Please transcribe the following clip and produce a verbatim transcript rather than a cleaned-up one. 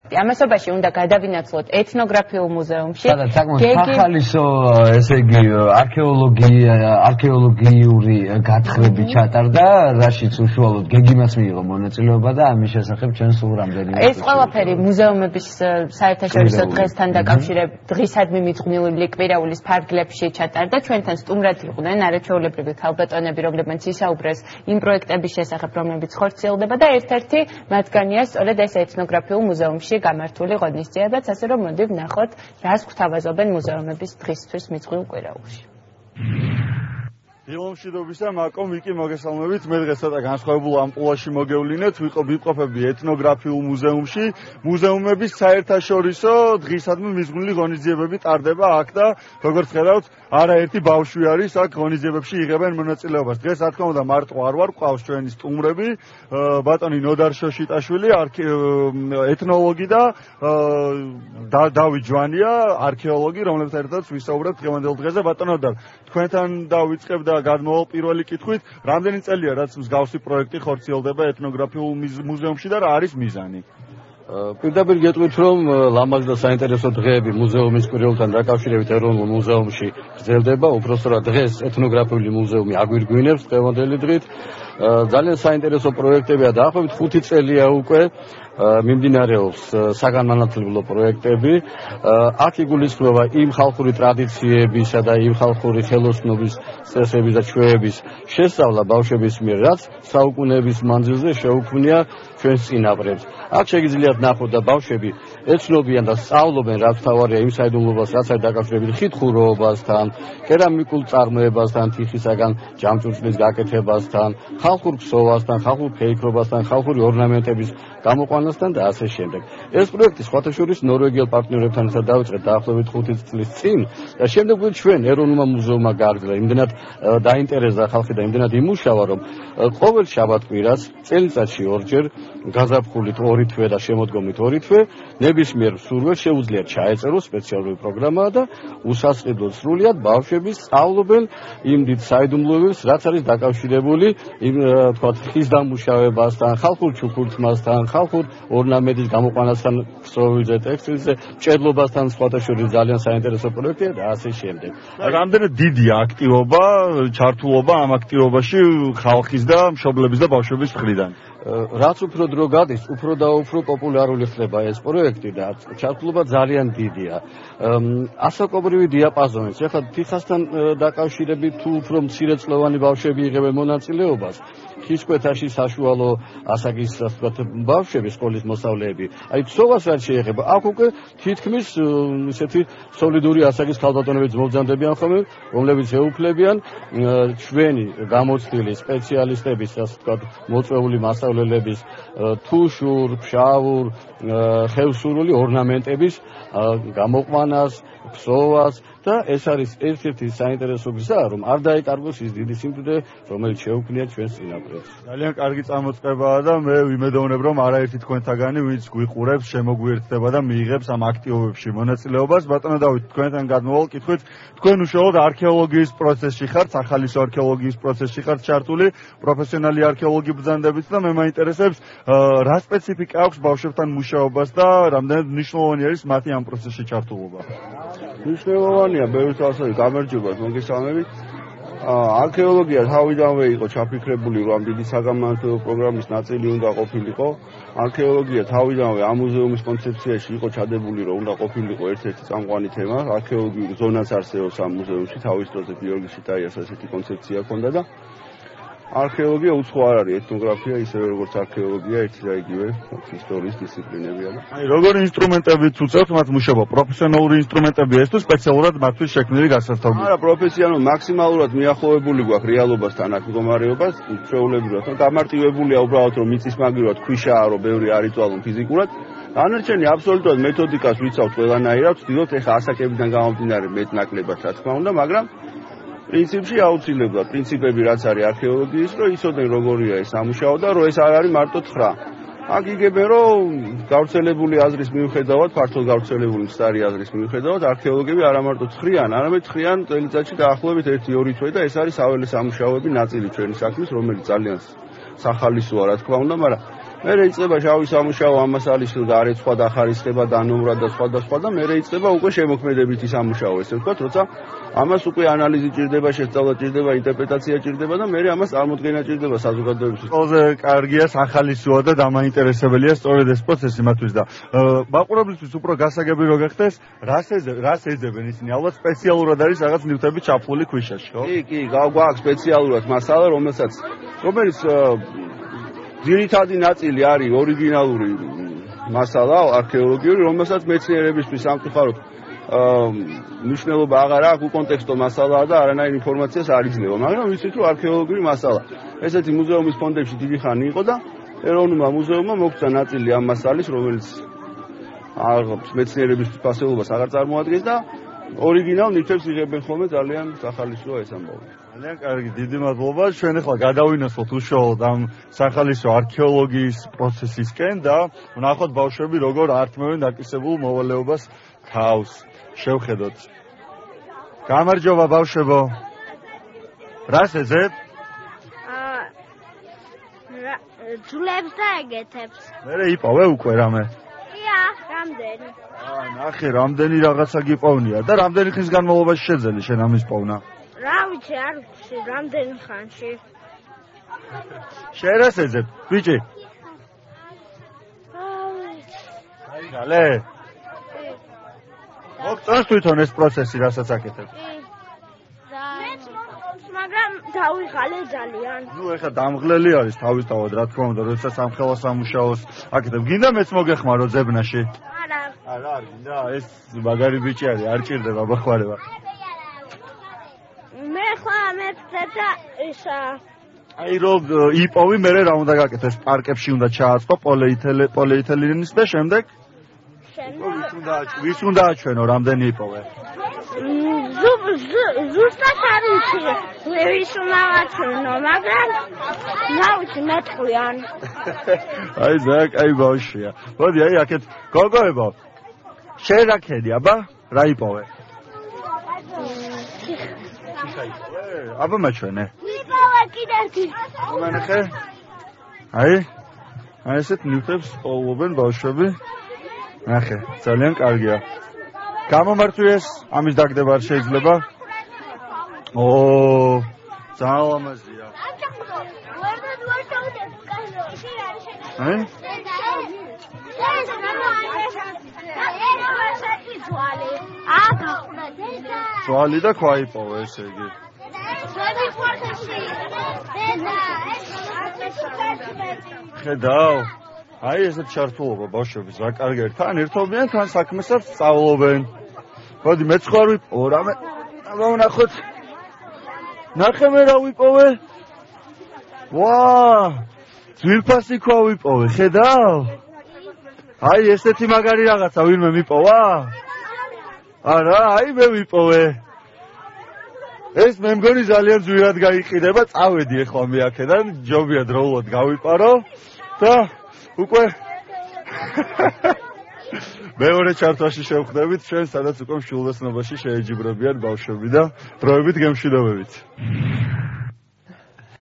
ამასობაში უნდა გადავინაცვლოთ ეთნოგრაფიულ მუზეუმში. სადაც საკმაოდ სახალისო, ესე იგი, არქეოლოგია, არქეოლოგიური გათხრები ჩატარდა, რაშიც უშუალოდ გეგიმაც მიიღო მონაწილეობა და ამის შესახებ ჩვენ სულ რამდენიმე. ეს ყველაფერი მუზეუმების საერთაშორისო დღესთან დაკავშირებით დღისადმი მიძღვნილი კვირაულის ფარგლებში ჩატარდა. ჩვენთან სტუმრად იყვნენ არაჩვეულებრივი ქალბატონები, რომლებმაც ისაუბრეს იმ პროექტების შესახებ, რომლებიც ხორციელდება და ერთ-ერთი მათგანია სწორედ ეს ეთნოგრაფიულ მუზეუმში გამართული ღონისძიებაც, ასე რომ მოდი ვნახოთ, რას გვთავაზობენ მუზეუმების დღისთვის მიძღვნილ კვირაულში. დილომშვიდობისა, მაკომ ვიკი მოგესალმებით. მე დღეს ცოტა განსხვავებულ ამპულაში მოგევლინეთ, ვიყოფები ეთნოგრაფიულ მუზეუმში. მუზეუმების საერთაშორისო დღისადმი მიძღვნილი ღონისძიებები ტარდება აქ და როგორც ხედავთ, არაერთი ბავშვი არის აქ ღონისძიებებში იღებენ მონაწილეობას. დღეს რა თქმა უნდა მარტო არ ვარ, ყავს ჩვენი სტუმრები, ბატონი ნოდარ შოშიტაშვილი, ეთნოლოგი და დავით ჯვანია, არქეოლოგი, რომლებთან ერთად ვისაუბრებთ დღევანდელ დღეზე. ბატონო ნოდარ, თქვენთან დავიწყებ და გადმოვალ პირველი კითხვით, რამდენი წელია რაც მსგავსი პროექტი ხორციელდება ეთნოგრაფიულ მუზეუმში და რა არის მიზანი? პირდაპირ გეტყვით, რომ ლამაზ და საინტერესო დღეები მუზეუმის კვირეულთან დაკავშირებით ეროვნულ მუზეუმში გრძელდება. უпростоრად დღეს ეთნოგრაფიული მუზეუმი აგვირგვინებს დღევანდელი დღით. ძალიან საინტერესო პროექტებია, დაახლოებით ხუთი წელია უკვე მიმდინარეობს საგანმანათლებლო პროექტები. აქ იგულისხმება იმ ხალხური ტრადიციებისა და იმ ხალხური ხელოსნობის წესების და ჩვევების შესწავლა ბავშვების მიერ, რაც საუკუნეების მანძილზე შეუქმნია ჩვენს წინაპრებს. აქ შეგიძლიათ ნახოთ და ბავშვები ეცნობიან და სწავლობენ, რაც თავარია იმ საიდუმლოებას, რაც არის დაკავშირებით ხითხურობასთან, კერამიკულ წარმოებასთან, თიხისაგან ჯამჭურჭლის გაკეთებასთან, ხალხურ ქსოვასთან, ხალხურ ფეიქრობასთან, ხალხური ორნამენტების გამოყვანასთან და ასე შემდეგ. ეს პროექტი სხვათა შორის ნორვეგიელ პარტნიორებთან ერთად დავიწყეთ დაახლოებით ხუთი წლის წინ და შემდეგ ჩვენ ეროვნულმა მუზეუმმა გააგრძელა. იმდენად დაინტერესდა ხალხი და იმდენად იმუშავა, რომ ყოველ შაბათ-კვირას წელიწადში ორჯერ გაზაფხულით ორი თვე და შემოდგომით ორი თვე ნებისმიერ სურვილს შეუძლია ჩაეწეროს სპეციალური პროგრამა და უსასყიდლოდ სრულიად ბავშვები სწავლობენ იმ დიდ საიდუმლოებებს, რაც არის დაკავშირებული იმ თქვა ხის დამუშავებასთან, ხალხურ ჩუქურთმასთან, ხალხურ ორნამენტის გამოყვანასთან, ქსოვილზე, ტექსტილზე, მჭედლობასთან, სხვათა შორის ძალიან საინტერესო პროექტია და ასე შემდეგ. რამდენად დიდია აქტივობა, ჩართულობა ამ აქტივობაში ხალხის და მშობლების და ბავშვების მხრიდან? რაც უფრო დრო გადის, უფრო და უფრო პოპულარული ხდება ეს პროექტი და ჩართულობა ძალიან დიდია. ასაკობრივი დიაპაზონით, ახლა თიხასთან დაკავშირებით თუ უფრო მცირეწლოვანი ბავშვები იღებენ მონაწილეობას, ხისკვეთაში საშუალო ასაკის ბავშვები, სკოლის მოსწავლეები, აი ქსოვას რაც შეეხება, აქ უკვე თითქმის ისეთი სოლიდური ასაკის ქალბატონებიც მობრძანდებიან ხოლმე, რომლებიც ეუფლებიან ჩვენი გამოცდილი სპეციალისტების, ასე ვთქვათ, მოწვეული მასწავლებლების თუშურ, ფშავურ, ხევსურული ორნამენტების გამოყვანას, ქსოვას და ეს არის ერთ-ერთი საინტერესო გზა, რომ არ დაეკარგოს ის დიდი სიმდიდრე, რომელიც შეუქმნია ჩვენს წინაპრებს. ძალიან კარგი წამოწყებაა და მე ვიმედოვნებ, რომ არაერთი თქვენთაგანი, ვინც გვიყურებს, შემოგვიერთდება და მიიღებს ამ აქტივობებში მონაწილეობას. ბატონო დავით, თქვენთან გადმოვალ კითხვით, თქვენ უშუალოდ არქეოლოგიის პროცესში ხართ, სახალისო არქეოლოგიის პროცესში ხართ ჩართული, პროფესიონალი არქეოლოგი ბრძანდებით და მე მაინტერესებს, რა სპეციფიკა აქვს ბავშვებთან მუშაობას და რამდენად მნიშვნელოვანი არის მათი ამ პროცესში ჩართულობა? მნიშვნელოვანია ბევრი თვალსაზრისით გამარჯვებას მოგესალმებით. არქეოლოგია თავიდანვე იყო ჩაფიქრებული, რომ ამ დიდი საგანმანათლებლო პროგრამის ნაწილი უნდა ყოფილიყო. არქეოლოგია თავიდანვე ამ მუზეუმის კონცეფციაში იყო ჩადებული, რომ უნდა ყოფილიყო ერთ-ერთი წამყვანი თემა. არქეოლოგიური ზონაც არსებობს ამ მუზეუმში, თავის დროზე გიორგი შიტაიას ასეთი კონცეფცია ჰქონდა და არქეოლოგია უცხო არ არის, ეთნოგრაფია ისევე როგორც არქეოლოგია ერთი და იგივე ისტორიის დისციპლინებია. აი, როგორი ინსტრუმენტებით უწევთ მათ მუშაობა? პროფესიონალური ინსტრუმენტებია ეს თუ სპეციალურად მათთვის შექმნილი გასართობი? არა, პროფესიონალურად მაქსიმალურად მიახლოებული გვაქვს რეალობასთან აქ მდგომარეობას, ჩვეულებრივად, გამარტივებულია უბრალოდ რომ მიწისმაგირად ქვიშაა, რომ ბევრი არ იწვალონ ფიზიკურად. დანარჩენი აბსოლუტურად მეთოდიკას ვიცავთ ყველანაირად, ვთქვით, ეხა ასაკებიდან გამომდინარე მეტნაკლებად, რა თქმა უნდა, მაგრამ პრინციპში აუცილებლად პრინციპები რაც არის არქეოლოგიის, რომ იცოდნენ როგორია ეს სამუშაო და რომ ეს არ არის მარტო თხრა. აქ იგებენ რომ გავრცელებული აზრის მიუხედავად, ფართოდ გავრცელებული მცდარი აზრის მიუხედავად, არქეოლოგები არა მარტო თხრიან, არამედ თხრიან წელიწადში დაახლოებით ერთი ორი თვე და ეს არის საველე სამუშაოები ნაწილი ჩვენი საქმის, რომელიც ძალიან სახალისოა, რა თქმა უნდა, მაგრამ მერე იწყება შავი სამუშაო, ამას არის გარეთ სხვა დახარისხება, დანომრად და სხვა და სხვა და მერე იწყება უკვე შემოქმედებითი სამუშაო, ესე ვთქვათ, როცა ამას უკვე ანალიზი ჭირდება, შესწავლა ჭირდება, ინტერპრეტაცია ჭირდება და მერე ამას წარმოქმნა ჭირდება საზოგადოებისთვის. ყველაზე კარგია, ახალისოა და დამაინტერესებელია სწორედ ეს პროცესი მათთვის და მაყურებლისთვის უფრო გასაგები რო გახდეს, რას რას ეძებენ ისინი? ალბათ სპეციალურად არის რაღაც ნივთები ჩაფლული ქვიშაში, ხო? კი, კი, გვაქვს სპეციალურად მასალა, რომელსაც რომელიც ძირითადი ნაწილი არის ორიგინალური მასალა, არქეოლოგიური, რომელსაც მეცნიერებისთვის სამწუხაროდ მნიშვნელობა აღარ აქვს, უკონტექსტო მასალაა და არანაირ ინფორმაციას არ იძლევა, მაგრამ ვიცით რომ არქეოლოგიური მასალა. ესეთი მუზეუმის ფონდებში დიდი ხანი იყო და ეროვნულმა მუზეუმმა მოგცა ნაწილი ამ მასალის, რომელიც მეცნიერებისთვის ფასეულობას აღარ წარმოადგენს და ორიგინალ ნივთებს იღებენ ხოლმე ძალიან სახალისოა ეს ამბავი. ძალიან კარგი, დიდი მადლობა. ჩვენ ახლა გადავინახოთ უშუალოდ ამ სახალისო არქეოლოგიის პროცესისკენ და ვნახოთ ბავშვები როგორ ართმევენ დაკისებულ მოვალეობას თავს. შევხედოთ. გამარჯობა ბავშვებო. რას ეძებ? აა ძვლებს და ეგეთებს. მერე იპოვე უკვე რამე? ია, რამდენი? აა, ნახე, რამდენი რაღაცა გიპოვნია და რამდენი ხნის განმავლობაში შეძელი შენ ამის პოვნა? რა ვიცი, არ ვიცი, რამდენი ხანში. შენ რას ეძებ, ბიჭი? აა ვიცი. აი, გალე. მოგწონს თვითონ ეს პროცესი, რასაც აკეთებ? კი. მეც მოგწონს, მაგრამ დავიღალე ძალიან. ნუ ეხლა დამღლელი არის თავისთავად, რა თქმა უნდა, როდესაც სამხელო სამუშაოს აკეთებ. გინდა მეც მოგეხმარო ძებნაში? არა. არა, არ გინდა, ეს მაგარი ბიჭი არის, არ ჭირდება მოხმარება. მე ხა მეცდებ და ისა აი რომ იპოვი, მერე რა უნდა გაკეთოს? პარკებში უნდა ჩააწყო პოლიეთილენის და შემდეგ ვის უნდა ვის უნდა აჩვენო, რამდენი იპოვე? ზუსტად არ ვიცი, ვის უნდა აჩვენო, მაგრამ რა ვიცი, მეტყვიან. აი ზაკ, აი ბავშვია. მოდი, აი აქეთ გოგოებო. შენ რა ქედი, აბა? რა იპოვე? აბა მაჩვენე. იპოვე კიდევ კი. მომანახე? აი? აი ესეთ ნივთებს პოულობენ ბავშვები. ნახე, ძალიან კარგია. გამომართვიეს, ამის დაგდება არ შეიძლება. ო, ძალიან ლამაზია. აი? ძვალი და ქვა იპოვე, ესე იგი. ხედავ? აი ესეთ ჩართულობა ბავშვები ზაკარგერ თან ერთობიან, თან საქმესაც სწავლობენ. მოდი მეც ხარ ვიპოვო რამე. აბა ვნახოთ. ნახე მე რა ვიპოვე? ვა! ძვირფასი ქვა ვიპოვე, ხედავ? აი ესეთი მაგარი რაღაცა ვინმე მიპოვა? არა, აი მე ვიპოვე. ეს მე მგონი ძალიან ძვირად გაიყიდება, წავედი ახლა მე აქედან, ჯობია დროულად გავიპარო და უკვე მეორე ჩართვაში შევხვდებით, ჩვენ სადაც უკვე მშვილდოსნობაში შეეჯიბრებიან ბავშვები და დროებით გემშვიდობებით.